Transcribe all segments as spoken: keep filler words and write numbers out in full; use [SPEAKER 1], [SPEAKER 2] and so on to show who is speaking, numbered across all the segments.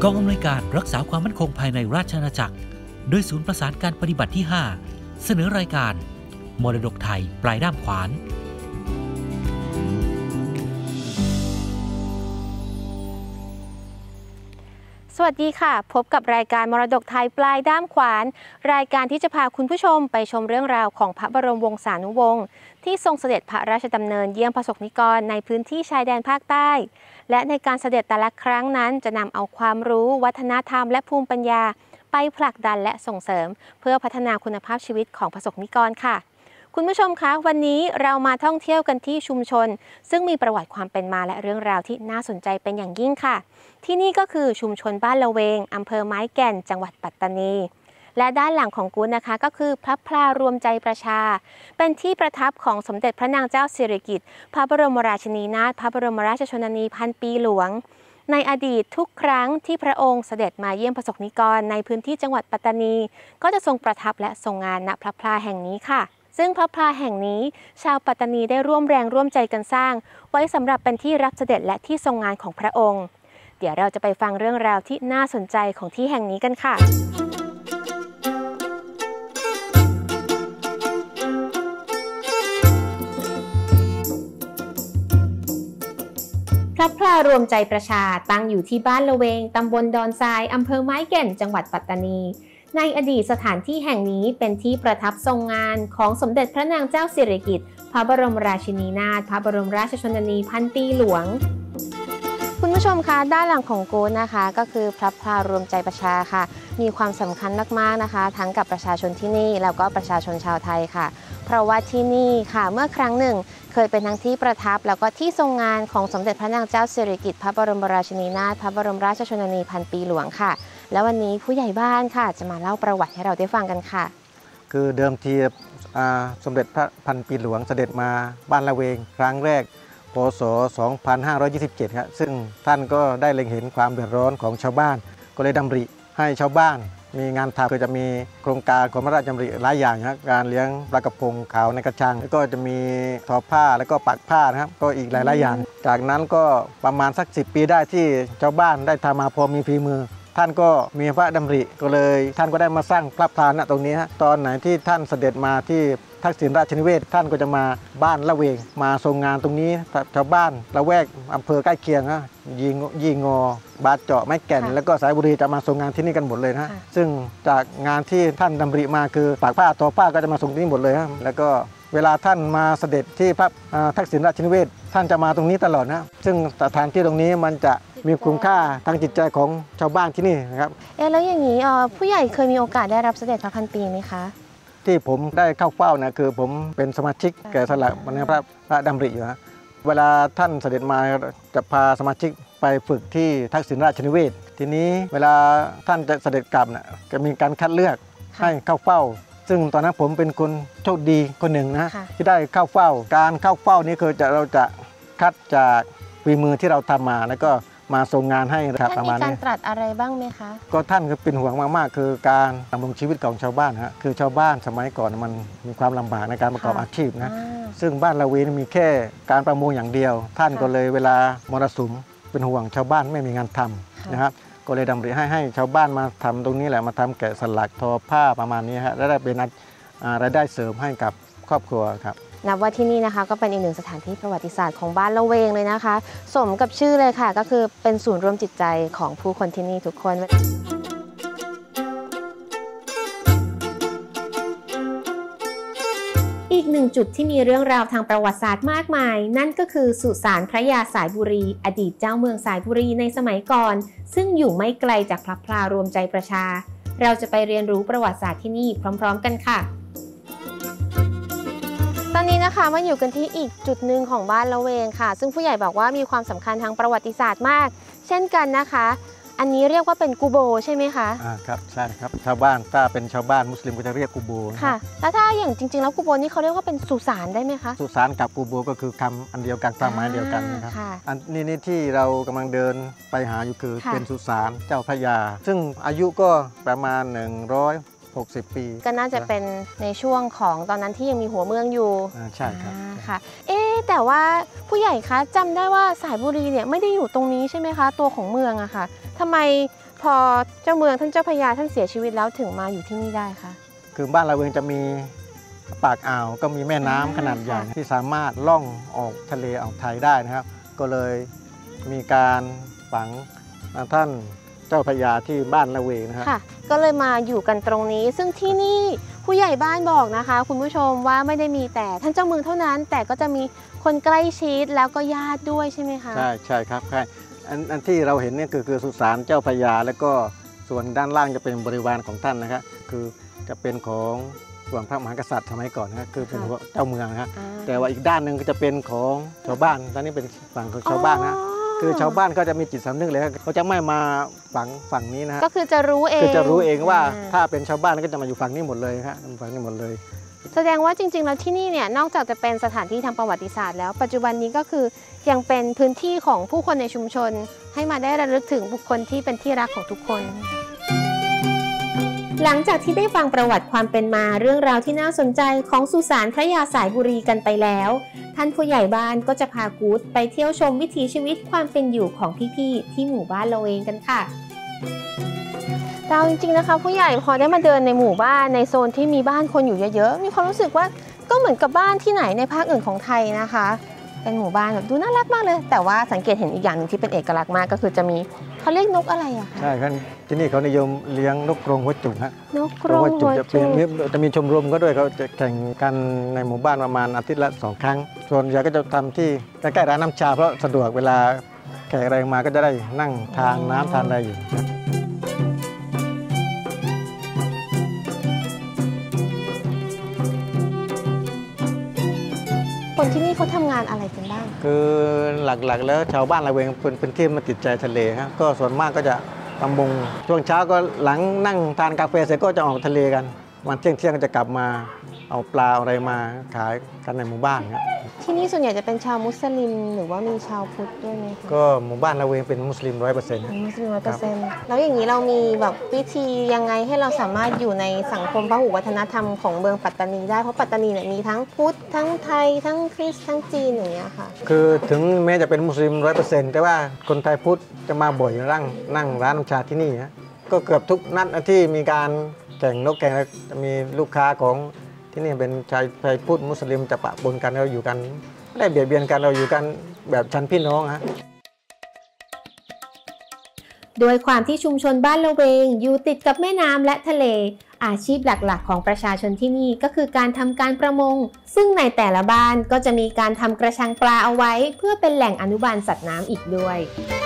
[SPEAKER 1] กองอำนวยการรักษาความมั่นคงภายในราชอาณาจักรโดยศูนย์ประสานการปฏิบัติที่ห้าเสนอรายการมรดกไทยปลายด้ามขวาน
[SPEAKER 2] สวัสดีค่ะพบกับรายการมรดกไทยปลายด้ามขวานรายการที่จะพาคุณผู้ชมไปชมเรื่องราวของพระบรมวงศานุวงศ์ที่ทรงเสด็จพระราชดำเนินเยี่ยมประสบนิกรในพื้นที่ชายแดนภาคใต้และในการเสด็จแต่ละครั้งนั้นจะนำเอาความรู้วัฒนธรรมและภูมิปัญญาไปผลักดันและส่งเสริมเพื่อพัฒนาคุณภาพชีวิตของประสบนิกรค่ะคุณผู้ชมคะวันนี้เรามาท่องเที่ยวกันที่ชุมชนซึ่งมีประวัติความเป็นมาและเรื่องราวที่น่าสนใจเป็นอย่างยิ่งค่ะที่นี่ก็คือชุมชนบ้านละเวงอำเภอไม้แก่นจังหวัดปัตตานีและด้านหลังของกู๊ดนะคะก็คือพระพลารวมใจประชาเป็นที่ประทับของสมเด็จพระนางเจ้าสิริกิติ์พระบรมราชินีนาถพระบรมราชชนนีพันปีหลวงในอดีตทุกครั้งที่พระองค์เสด็จมาเยี่ยมประสบนิกรในพื้นที่จังหวัดปัตตานีก็จะทรงประทับและทรงงานณพระพลาแห่งนี้ค่ะซึ่งพระพลาแห่งนี้ชาวปัตตานีได้ร่วมแรงร่วมใจกันสร้างไว้สำหรับเป็นที่รับเสด็จและที่ทรงงานของพระองค์เดี๋ยวเราจะไปฟังเรื่องราวที่น่าสนใจของที่แห่งนี้กันค่ะพระพลารวมใจประชาตั้งอยู่ที่บ้านละเวงตำบลดอนทรายอำเภอไม้แก่นจังหวัดปัตตานีในอดีตสถานที่แห่งนี้เป็นที่ประทับทรงงานของสมเด็จพระนางเจ้าสิริกิติ์พระบรมราชินีนาถพระบรมราชชนนีพันปีหลวงคุณผู้ชมคะด้านหลังของกู๊ดนะคะก็คือพระพลารวมใจประชาค่ะมีความสำคัญมากๆนะคะทั้งกับประชาชนที่นี่แล้วก็ประชาชนชาวไทยค่ะเพราะว่าที่นี่ค่ะเมื่อครั้งหนึ่งเคยเป็นทั้งที่ประทับแล้วก็ที่ทรงงานของสมเด็จพระนางเจ้าสิริกิติ์พระบรมราชินีนาถพระบรมราชชนนีพันปีหลวงค่ะแล้ววันนี้ผู้ใหญ่บ้านค่ะจะมาเล่าประวัติให้เราได้ฟังกันค่ะ
[SPEAKER 3] คือเดิมทีสมเด็จพระพันปีหลวงเสด็จมาบ้านละเวงครั้งแรกพ.ศ. สองพันห้าร้อยยี่สิบเจ็ดครับซึ่งท่านก็ได้เล็งเห็นความเดือดร้อนของชาวบ้านก็เลยดำริให้ชาวบ้านมีงานทำคือจะมีโครงการของพระราชดำริหลายอย่างครับการเลี้ยงปลากระพงขาวในกระชังแล้วก็จะมีทอผ้าแล้วก็ปักผ้านะครับก็อีกหลายๆอย่างจากนั้นก็ประมาณสักสิบปีได้ที่ชาวบ้านได้ทำมาพอมีฝีมือท่านก็มีพระดำริก็เลยท่านก็ได้มาสร้างพระพลาณตรงนี้ฮะตอนไหนที่ท่านเสด็จมาที่ทักษิณราชนิเวศท่านก็จะมาบ้านละเวงมาทรงงานตรงนี้ชาวบ้านละแวกอำเภอใกล้เคียงฮะยีงยีงอบาดเจาะไม้แก่นแล้วก็สายบุรีจะมาทรงงานที่นี่กันหมดเลยนะซึ่งจากงานที่ท่านดำริมาคือปากผ้าทอผ้าก็จะมาทรงที่นี่หมดเลยฮะแล้วก็เวลาท่านมาเสด็จที่พระทักษิณราชนิเวศท่านจะมาตรงนี้ตลอดนะซึ่งสถานที่ตรงนี้มันจะมีคุณค่าทางจิตใจของชาวบ้านที่นี่นะครับ
[SPEAKER 2] เอ๊ะแล้วอย่างนี้ผู้ใหญ่เคยมีโอกาสได้รับเสด็จพระพันปีไหมคะ
[SPEAKER 3] ที่ผมได้เข้าเฝ้านะคือผมเป็นสมาชิกแก่สลักในพระพระดำริอยู่นะเวลาท่านเสด็จมาจะพาสมาชิกไปฝึกที่ทักษิณราชนิเวศทีนี้เวลาท่านจะเสด็จกลับนะจะมีการคัดเลือกให้เข้าเฝ้าซึ่งตอนนั้นผมเป็นคนโชคดีคนหนึ่งนะที่ได้เข้าเฝ้าการเข้าเฝ้านี้คือจะเราจะคัดจากฝีมือที่เราทำมาแล้วก็มาทรงงานให้ครับประมาณนี้ท่านมีการ
[SPEAKER 2] ตรัสอะไรบ้างไหมคะ
[SPEAKER 3] ก็ท่านก็เป็นห่วงมากๆคือการดำรงชีวิตของชาวบ้านฮะคือชาวบ้านสมัยก่อนมันมีความลำบากในการประกอบอาชีพนะซึ่งบ้านละเวงมีแค่การประมงอย่างเดียวท่านก็เลยเวลามรสุมเป็นห่วงชาวบ้านไม่มีงานทำนะครับก็เลยดำริให้ให้ชาวบ้านมาทำตรงนี้แหละมาทำแกะสลักทอผ้าประมาณนี้ฮะและได้เป็นรายได้เสริมให้กับครอบครัวครับ
[SPEAKER 2] นับว่าที่นี่นะคะก็เป็นอีกหนึ่งสถานที่ประวัติศาสตร์ของบ้านละเวงเลยนะคะสมกับชื่อเลยค่ะก็คือเป็นศูนย์รวมจิตใจของผู้คนที่นี่ทุกคนอีกหนึ่งจุดที่มีเรื่องราวทางประวัติศาสตร์มากมายนั่นก็คือสุสานพระยาสายบุรีอดีตเจ้าเมืองสายบุรีในสมัยก่อนซึ่งอยู่ไม่ไกลจากพระพลารวมใจประชาเราจะไปเรียนรู้ประวัติศาสตร์ที่นี่พร้อมๆกันค่ะตอนนี้นะคะมาอยู่กันที่อีกจุดหนึ่งของบ้านละเวงค่ะซึ่งผู้ใหญ่บอกว่ามีความสำคัญทางประวัติศาสตร์มากเช่นกันนะคะอันนี้เรียกว่าเป็นกูโบใช่ไหมคะ
[SPEAKER 3] อ่าครับใช่ครับชาวบ้านถ้าเป็นชาวบ้านมุสลิมก็จะเรียกกูโบ
[SPEAKER 2] ค่ะแล้วถ้าอย่างจริงๆแล้วกูโบนี่เขาเรียกว่าเป็นสุสานได้ไหมคะ
[SPEAKER 3] สุสานกับกูโบก็คือคำอันเดียวกันความหมายเดียวกันนะครับอันนี้นี่ที่เรากำลังเดินไปหาอยู่คือเป็นสุสานเจ้าพระยาซึ่งอายุก็ประมาณหนึ่งร้อยหกสิบปี
[SPEAKER 2] ก็น่าจะเป็นในช่วงของตอนนั้นที่ยังมีหัวเมืองอยู่
[SPEAKER 3] ใช่ครับ
[SPEAKER 2] ค่ะเอ๊แต่ว่าผู้ใหญ่คะจำได้ว่าสายบุรีเนี่ยไม่ได้อยู่ตรงนี้ใช่ไหมคะตัวของเมืองอะค่ะทำไมพอเจ้าเมืองท่านเจ้าพระยาท่านเสียชีวิตแล้วถึงมาอยู่ที่นี่ได้คะ
[SPEAKER 3] คือบ้านละเวงจะมีปากอ่าวก็มีแม่น้ำขนาดใหญ่ที่สามารถล่องออกทะเลอ่าวไทยได้นะครับก็เลยมีการฝังท่านเจ้าพระยาที่บ้านละเวงนะครับ
[SPEAKER 2] ก็เลยมาอยู่กันตรงนี้ซึ่งที่นี่ผู้ใหญ่บ้านบอกนะคะคุณผู้ชมว่าไม่ได้มีแต่ท่านเจ้าเมืองเท่านั้นแต่ก็จะมีคนใกล้ชิดแล้วก็ญาติด้วยใช่ไหมคะ
[SPEAKER 3] ใช่ใช่ครับใช่อันอันที่เราเห็นนี่คือคือสุสานเจ้าพระยาแล้วก็ส่วนด้านล่างจะเป็นบริวารของท่านนะครับคือจะเป็นของส่วนพระมหากษัตริย์สมัยก่อนนะครับคือเป็นเจ้าเมืองนะครับแต่ว่าอีกด้านหนึ่งก็จะเป็นของชาวบ้านตอนนี้เป็นฝั่งของชาวบ้านนะคือชาวบ้านก็จะมีจิตสำนึกเลยเขาจะไม่มาฝังฝั่งนี้นะ
[SPEAKER 2] ก็คือจะรู้เอง
[SPEAKER 3] คือจะรู้เองว่าถ้าเป็นชาวบ้านก็จะมาอยู่ฝั่งนี้หมดเลยครับฝั่งนี้หมดเลย
[SPEAKER 2] แสดงว่าจริงๆแล้วที่นี่เนี่ยนอกจากจะเป็นสถานที่ทางประวัติศาสตร์แล้วปัจจุบันนี้ก็คือยังเป็นพื้นที่ของผู้คนในชุมชนให้มาได้ระลึกถึงบุคคลที่เป็นที่รักของทุกคนหลังจากที่ได้ฟังประวัติความเป็นมาเรื่องราวที่น่าสนใจของสุสานพระยาสายบุรีกันไปแล้วท่านผู้ใหญ่บ้านก็จะพากู๊ดไปเที่ยวชมวิถีชีวิตความเป็นอยู่ของพี่ๆที่หมู่บ้านละเวงกันค่ะแต่จริงๆนะคะผู้ใหญ่พอได้มาเดินในหมู่บ้านในโซนที่มีบ้านคนอยู่เยอะๆมีความรู้สึกว่าก็เหมือนกับบ้านที่ไหนในภาคอื่นของไทยนะคะเป็นหมู่บ้านแบบดูน่ารักมากเลยแต่ว่าสังเกตเห็นอีกอย่างหนึ่งที่เป็นเอกลักษณ์มากก็คือจะมีเขาเรียกนกอะไรอะคะ
[SPEAKER 3] ใช่ครับที่นี่เขานิยมเลี้ยงนกกรงหัวจุกฮะ
[SPEAKER 2] นกกรงหัวจุก
[SPEAKER 3] จะเป็นจะมีชมรมก็ด้วยเขาจะแข่งกันในหมู่บ้านประมาณอาทิตย์ละสองครั้งส่วนใหญ่ก็จะทำที่ใกล้ๆร้านน้ำชาเพราะสะดวกเวลาแขกอะไรมาก็จะได้นั่งทานน้ำทานอะไรอยู่
[SPEAKER 2] คนที่นี่เขาทำงานอะไรกันบ้าง
[SPEAKER 3] คือหลักๆแล้วชาวบ้านละเวงเป็นเป็นที่มาติดใจทะเลครับก็ส่วนมากก็จะประมงช่วงเช้าก็หลังนั่งทานกาแฟเสร็จก็จะออกทะเลกันวันเที่ยงเที่ยงก็จะกลับมาเอาปลาอะไรมาขายกันในหมู่บ้านครับ
[SPEAKER 2] ที่นี่ส่วนใหญ่จะเป็นชาวมุสลิมหรือว่ามีชาวพุทธด้วยไหม
[SPEAKER 3] ก็หมู่บ้านละเวงเป็นมุสลิมร้อยเปอร์เซ็นต์
[SPEAKER 2] มุสลิมร้อยเปอร์เซ็นต์แล้วอย่างนี้เรามีแบบวิธียังไงให้เราสามารถอยู่ในสังคมพหุวัฒนธรรมของเมืองปัตตานีได้เพราะปัตตานีเนี่ยมีทั้งพุทธทั้งไทยทั้งคริสต์ทั้งจีนอย่างเงี้ยค่ะ
[SPEAKER 3] คือถึงแม้จะเป็นมุสลิมร้อยเปอร์เซ็นต์แต่ว่าคนไทยพุทธจะมาบ่อยนั่งนั่งร้านน้ำชาที่นี่นะก็เกือบทุกนัดที่มีการแข่งนกแข่งจะมีลูกค้าของที่นี่เป็นชายไทยพุทธมุสลิมจะปะปนกันเราอยู่กันไม่ได้เบียดเบียนกันเราอยู่กันแบบชั้นพี่น้องฮะ
[SPEAKER 2] โดยความที่ชุมชนบ้านละเวงอยู่ติดกับแม่น้ำและทะเลอาชีพหลักๆของประชาชนที่นี่ก็คือการทำการประมงซึ่งในแต่ละบ้านก็จะมีการทำกระชังปลาเอาไว้เพื่อเป็นแหล่งอนุบาลสัตว์น้ำอีกด้วย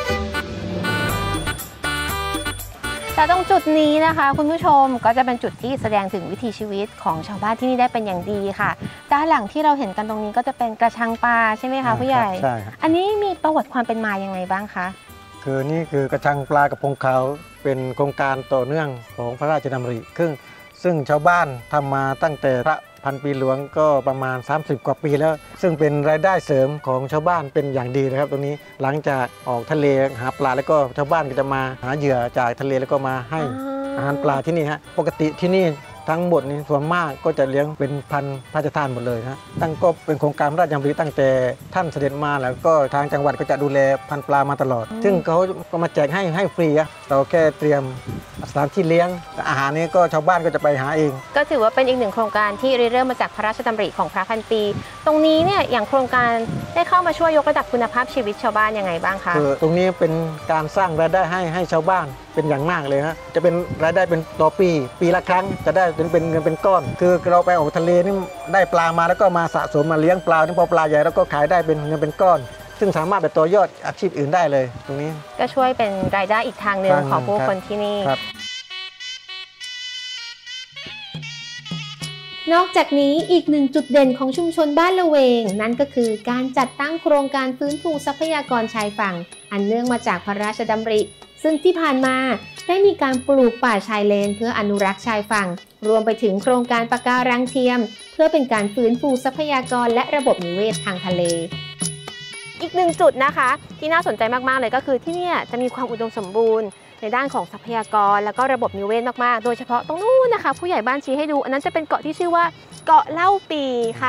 [SPEAKER 2] แต่ตรงจุดนี้นะคะคุณผู้ชมก็จะเป็นจุดที่แสดงถึงวิถีชีวิตของชาวบ้านที่นี่ได้เป็นอย่างดีค่ะด้านหลังที่เราเห็นกันตรงนี้ก็จะเป็นกระชังปลาใช่ไหมคะผู้ใหญ่
[SPEAKER 3] ใช่ครับ
[SPEAKER 2] อันนี้มีประวัติความเป็นมายังไงบ้างคะ
[SPEAKER 3] คือนี่คือกระชังปลากระพงขาวเป็นโครงการต่อเนื่องของพระราชดำริซึ่งซึ่งชาวบ้านทำมาตั้งแต่พระพันปีหลวงก็ประมาณสามสิบกว่าปีแล้วซึ่งเป็นรายได้เสริมของชาวบ้านเป็นอย่างดีนะครับตรงนี้หลังจากออกทะเลหาปลาแล้วก็ชาวบ้านก็จะมาหาเหยื่อจากทะเลแล้วก็มาให้อาหารปลาที่นี่ฮะปกติที่นี่ทั้งหมดนี้ส่วนมากก็จะเลี้ยงเป็นพันธุ์พระราชทานหมดเลยนะตั้งก็เป็นโครงการพระราชดำริตั้งแต่ท่านเสด็จมาแล้วก็ทางจังหวัดก็จะดูแลพันธุ์ปลามาตลอดซึ่งเขาก็มาแจกให้ให้ฟรีอะเราแค่เตรียมสถานที่เลี้ยงอาหารนี้ก็ชาวบ้านก็จะไปหาเอง
[SPEAKER 2] ก็ถือว่าเป็นอีกหนึ่งโครงการที่เริ่มมาจากพระราชดำริของพระพันปีตรงนี้เนี่ยอย่างโครงการได้เข้ามาช่วยยกระดับคุณภาพชีวิตชาวบ้านยังไงบ้างคะ
[SPEAKER 3] คือตรงนี้เป็นการสร้างรายได้ให้ให้ชาวบ้านเป็นอย่างมากเลยฮะจะเป็นรายได้เป็นต่อปีปีละครั้งจะได้เป็นเป็นเงินเป็นก้อนคือเราไปออกทะเลนี่ได้ปลามาแล้วก็มาสะสมมาเลี้ยงปลาที่พอปลาใหญ่แล้วก็ขายได้เป็นเงินเป็นก้อนซึ่งสามารถไปต่อยอดอาชีพอื่นได้เลยตรงนี้
[SPEAKER 2] ก็ช่วยเป็นรายได้อีกทางหนึ่งของผู้คนที่นี่นอกจากนี้อีกหนึ่งจุดเด่นของชุมชนบ้านละเวงนั่นก็คือการจัดตั้งโครงการฟื้นฟูทรัพยากรชายฝั่งอันเนื่องมาจากพระราชดำริซึ่งที่ผ่านมาได้มีการปลูกป่าชายเลนเพื่ออนุรักษ์ชายฝั่งรวมไปถึงโครงการปะการังเทียมเพื่อเป็นการฟื้นฟูทรัพยากรและระบบนิเวศทางทะเลอีกหนึ่งจุดนะคะที่น่าสนใจมากๆเลยก็คือที่นี่จะมีความอุดมสมบูรณ์ในด้านของทรัพยากรแล้วก็ระบบนิเวศมากๆโดยเฉพาะตรงนู้นนะคะผู้ใหญ่บ้านชี้ให้ดูอันนั้นจะเป็นเกาะที่ชื่อว่าเกาะเล่าปีค่ะ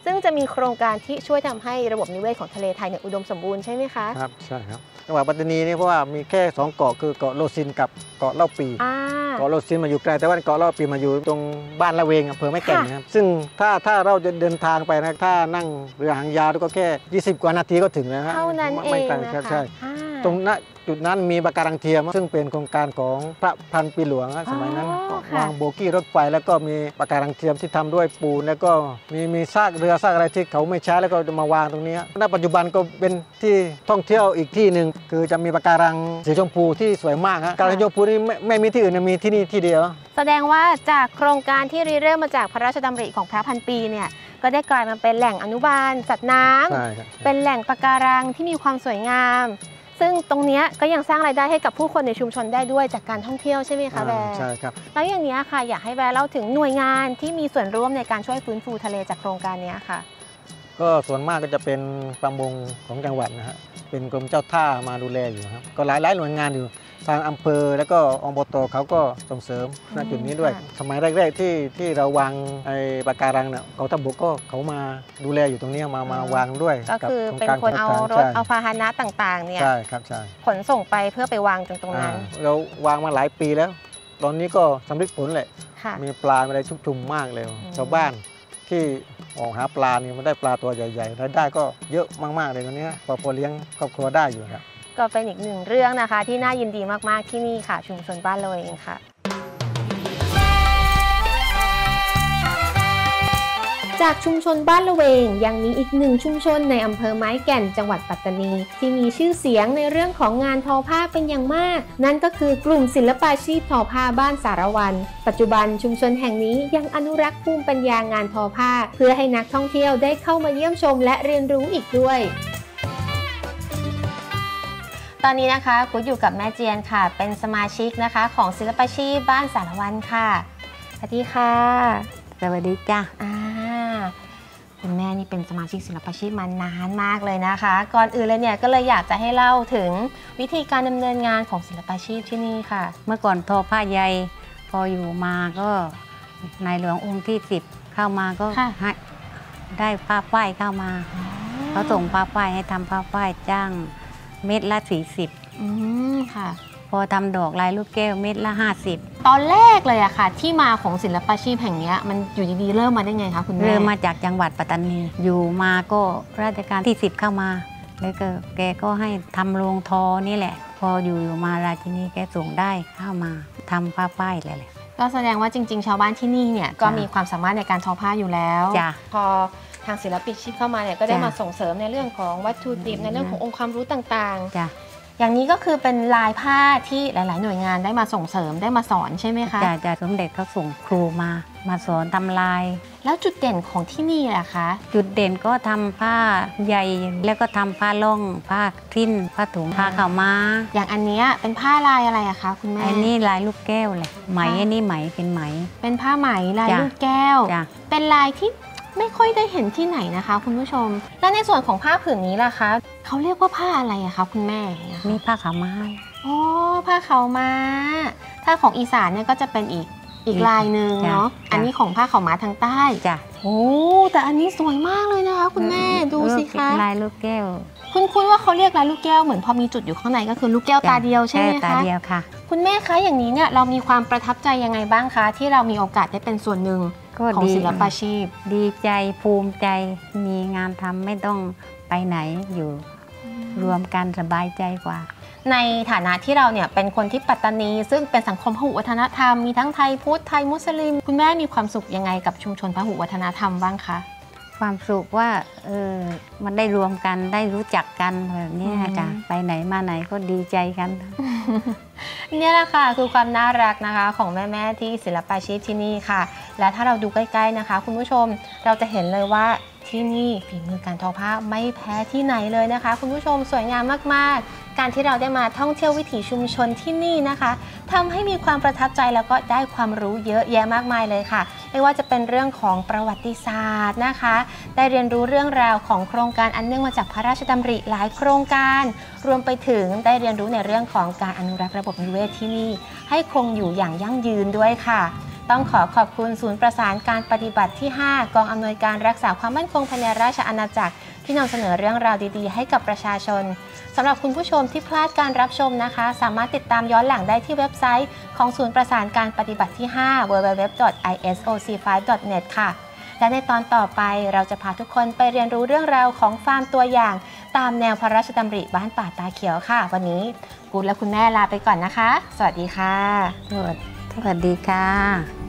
[SPEAKER 2] ซึ่งจะมีโครงการที่ช่วยทำให้ระบบนิเวศของทะเลไทยเนี่ยอุดมสมบูรณ์ใช่ไหมคะ
[SPEAKER 3] ครับใช่ครับจังหวัดปัตตานีนี่เพราะว่ามีแค่สองเกาะคือเกาะโลซินกับเกาะเล่าปีเกาะโลซินมาอยู่ไกลแต่ว่าเกาะเล่าปีมาอยู่ตรงบ้านละเวงอำเภอแม่แก่นนะครับซึ่งถ้าถ้าเราจะเดินทางไปนะถ้านั่งเรือหางยาวก็แค่ยี่สิบกว่านาทีก็ถึงแล้วครับ
[SPEAKER 2] เท่านั้นเองนะคะ
[SPEAKER 3] ใช่ตรงนั้นจุดนั้นมีปะการังเทียมซึ่งเป็นโครงการของพระพันปีหลวงสมัยนั้นวางโบกี้รถไฟแล้วก็มีปะการังเทียมที่ทำด้วยปูนแล้วก็มีมีซากเรือซากอะไรที่เขาไม่ใช้แล้วก็จะมาวางตรงนี้ณปัจจุบันก็เป็นที่ท่องเที่ยวอีกที่หนึ่งคือจะมีปะการังสีชมพูที่สวยมากครับปะการังสีชมพูนี่ไม่ไม่มีที่อื่นมีที่นี่ที่เดียว
[SPEAKER 2] แสดงว่าจากโครงการที่ริเริ่มมาจากพระราชดำริของพระพันปีเนี่ยก็ได้กลายมาเป็นแหล่งอนุบาลสัตว์น้ำเป็นแหล่งปะการังที่มีความสวยงามซึ่งตรงนี้ก็ยังสร้างรายได้ให้กับผู้คนในชุมชนได้ด้วยจากการท่องเที่ยวใช่ไหมคะแบร์
[SPEAKER 3] ใช่ครับ
[SPEAKER 2] แล้วอย่างนี้ค่ะอยากให้แบร์เล่าถึงหน่วยงานที่มีส่วนร่วมในการช่วยฟื้นฟูทะเลจากโครงการนี้ค่ะ
[SPEAKER 3] ก็ส่วนมากก็จะเป็นประมงของจังหวัดนะฮะเป็นกรมเจ้าท่ามาดูแลอยู่ครับก็หลายหลายหน่วยงานอยู่ทางอำเภอแล้วก็อบตเขาก็ส่งเสริมณจุดนี้ด้วยสมัยแรกๆที่ที่เราวางไอ้ปะการังเนี่ยกองทัพบกก็เขามาดูแลอยู่ตรงนี้มามาวางด้วย
[SPEAKER 2] ก็คือเป็นคนเอารถเอาพาหนะต่างๆเนี่ย
[SPEAKER 3] ใช่ครับใช่
[SPEAKER 2] ขนส่งไปเพื่อไปวางตรงตรงนั้น
[SPEAKER 3] เราวางมาหลายปีแล้วตอนนี้ก็สำเร็จผลแหละมีปลาอะไรชุกชุมมากเลยชาวบ้านที่ออกหาปลานี่มันได้ปลาตัวใหญ่ๆรายได้ก็เยอะมากๆเลยตอนนี้พอพอเลี้ยงครอบครัวได้อยู่ครับ
[SPEAKER 2] ก็เป็นอีกหนึ่งเรื่องนะคะที่น่ายินดีมากๆที่นี่ค่ะชุมชนบ้านเราเองค่ะจากชุมชนบ้านละเวงยังมีอีกหนึ่งชุมชนในอำเภอไม้แก่นจังหวัดปัตตานีที่มีชื่อเสียงในเรื่องของงานทอผ้าเป็นอย่างมากนั่นก็คือกลุ่มศิลปาชีพทอผ้าบ้านสารวันปัจจุบันชุมชนแห่งนี้ยังอนุรักษ์ภูมิปัญญางานทอผ้าเพื่อให้นักท่องเที่ยวได้เข้ามาเยี่ยมชมและเรียนรู้อีกด้วยตอนนี้นะคะกูอยู่กับแม่เจียนค่ะเป็นสมาชิกนะคะของศิลปาชีพบ้านสารวันค่ะสวัสดีค่ะ
[SPEAKER 4] สวัสดีจ้ะ
[SPEAKER 2] อ่าคุณแม่นี่เป็นสมาชิกศิลปาชีพมานานมากเลยนะคะก่อนอื่นเลยเนี่ยก็เลยอยากจะให้เล่าถึงวิธีการดำเนินงานของศิลปาชีพที่นี่ค่ะ
[SPEAKER 4] เมื่อก่อนทอผ้าใยพออยู่มาก็ในหลวงองค์ที่สิบเข้ามาก็ให้ได้ผ้าฝ้ายเข้ามาเขาส่งผ้าฝ้ายให้ทำผ้าฝ้ายจ้างเม็ดละสี่สิบ
[SPEAKER 2] อืมค่ะ
[SPEAKER 4] พอทำดอกลายลูกแก้วเม็ดละห้าสิบ
[SPEAKER 2] ตอนแรกเลยอะค่ะที่มาของศิลปาชีพแห่งนี้มันอยู่ดีๆเริ่มมาได้ไงคะคุณแม่
[SPEAKER 4] เริ่มมาจากจังหวัดปัตตานีอยู่มาก็ราชการที่สิบเข้ามาแล้วก็แกก็ให้ทำโรงทอนี่แหละพออยู่มาราชินีแกส่งได้เข้ามาทำผ้าฝ้ายเลยแหละ
[SPEAKER 2] ก็แสดงว่าจริงๆชาวบ้านที่นี่เนี่ยก็มีความสามารถในการทอผ้าอยู่แล้วพอทางศิลปาชีพเข้ามาเนี่ยก็ได้มาส่งเสริมในเรื่องของวัตถุดิบในเรื่องขององค์ความรู้ต่างๆอย่างนี้ก็คือเป็นลายผ้าที่หลายๆหน่วยงานได้มาส่งเสริมได้มาสอนใช่ไหมคะ
[SPEAKER 4] จ้ะจ้ะสมเด็จเขาส่งครูมามาสอนทำลาย
[SPEAKER 2] แล้วจุดเด่นของที่นี่ล่ะคะ
[SPEAKER 4] จุดเด่นก็ทำผ้าใยแล้วก็ทำผ้าล่องผ้าทิ้นผ้าถุงผ้าขาวม้า
[SPEAKER 2] อย่างอันนี้เป็นผ้าลายอะไรอะคะคุณแม่
[SPEAKER 4] อันนี้ลายลูกแก้วเลยไหมอันนี้ไหมเป็นไหม
[SPEAKER 2] เป็นผ้าไหมลายลูกแก้วเป็นลายที่ไม่ค่อยได้เห็นที่ไหนนะคะคุณผู้ชมแล้วในส่วนของผ้าผืนนี้ล่ะคะเขาเรียกว่าผ้าอะไรอะคะคุณแม่
[SPEAKER 4] นี่ผ้าขาวม้า
[SPEAKER 2] อ๋อผ้าขาวม้าถ้าของอีสานเนี่ยก็จะเป็นอีกอีกลายหนึ่งเนาะอันนี้ของผ้าขาวม้าทางใต้
[SPEAKER 4] จ้ะ
[SPEAKER 2] โอ้แต่อันนี้สวยมากเลยนะคะคุณแม่ดูสิคะ
[SPEAKER 4] ลายลูกแก้ว
[SPEAKER 2] คุณคุณว่าเขาเรียกลายลูกแก้วเหมือนพอมีจุดอยู่ข้างในก็คือลูกแก้วตาเดียวใช่ไหมคะ
[SPEAKER 4] ตาเดียวค่ะ
[SPEAKER 2] คุณแม่คะอย่างนี้เนี่ยเรามีความประทับใจยังไงบ้างคะที่เรามีโอกาสได้เป็นส่วนหนึ่งของศิลปาชีพ
[SPEAKER 4] ดีใจภูมิใจมีงานทำไม่ต้องไปไหนอยู่รวมกันสบายใจกว่า
[SPEAKER 2] ในฐานะที่เราเนี่ยเป็นคนที่ปัตตานีซึ่งเป็นสังคมพหุวัฒนธรรมมีทั้งไทยพุทธไทยมุสลิมคุณแม่มีความสุขยังไงกับชุมชนพหุวัฒนธรรมบ้างคะ
[SPEAKER 4] ความสุขว่าเออมันได้รวมกันได้รู้จักกันแบบนี้จ้ะไปไหนมาไหนก็ดีใจกัน
[SPEAKER 2] นี่แหละค่ะคือความน่ารักนะคะของแม่ๆที่ศิลปาชีพที่นี่ค่ะและถ้าเราดูใกล้ๆนะคะคุณผู้ชมเราจะเห็นเลยว่าที่นี่ฝีมือการทอผ้าไม่แพ้ที่ไหนเลยนะคะคุณผู้ชมสวยงามมากๆการที่เราได้มาท่องเที่ยววิถีชุมชนที่นี่นะคะทำให้มีความประทับใจแล้วก็ได้ความรู้เยอะแยะมากมายเลยค่ะไม่ว่าจะเป็นเรื่องของประวัติศาสตร์นะคะได้เรียนรู้เรื่องราวของโครงการอันเนื่องมาจากพระราชดำริหลายโครงการรวมไปถึงได้เรียนรู้ในเรื่องของการอนุรักษ์ระบบนิเวศที่นี่ให้คงอยู่อย่างยั่งยืนด้วยค่ะต้องขอขอบคุณศูนย์ประสานการปฏิบัติที่ ห้า กองอำนวยการรักษาความมั่นคงภายในราชอาณาจักรที่นำเสนอเรื่องราวดีๆให้กับประชาชนสำหรับคุณผู้ชมที่พลาดการรับชมนะคะสามารถติดตามย้อนหลังได้ที่เว็บไซต์ของศูนย์ประสานการปฏิบัติที่ ห้า ดับเบิลยู ดับเบิลยู ดับเบิลยู ดอท ไอ เอส โอ ซี ไฟว์ ดอท เน็ต ค่ะและในตอนต่อไปเราจะพาทุกคนไปเรียนรู้เรื่องราวของฟาร์มตัวอย่างตามแนวพระราชดำริบ้านป่าตาเขียวค่ะวันนี้กูและคุณแม่ลาไปก่อนนะคะสวัสดีค่ะ
[SPEAKER 4] สวัสดีค่ะ